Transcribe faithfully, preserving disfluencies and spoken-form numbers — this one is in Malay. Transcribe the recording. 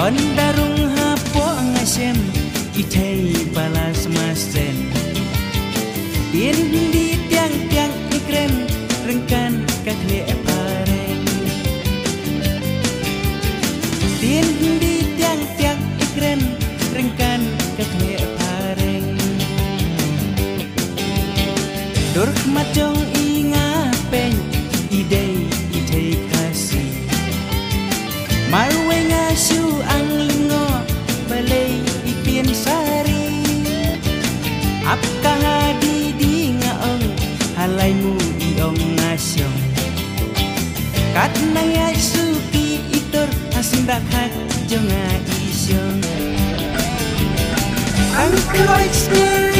Ondarung hapo ngasem itay balas masen. Din di tiang tiang ikren rengkan kakle pareng. Din di tiang tiang ikren rengkan kakle pareng. Dur macong inga peng idei itay kasih. Marwe ngasu ang lingo balay ipin sari. Apkah di di ngaong halay mu iong ngasyong. Kat naya suki itor asindak hak jonga isyong. Ang kuloy